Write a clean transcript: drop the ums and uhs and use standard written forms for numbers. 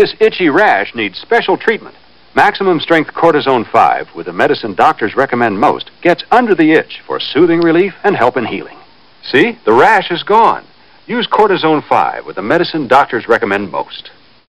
This itchy rash needs special treatment. Maximum strength Cortizone 5 with the medicine doctors recommend most gets under the itch for soothing relief and help in healing. See, the rash is gone. Use Cortizone 5 with the medicine doctors recommend most.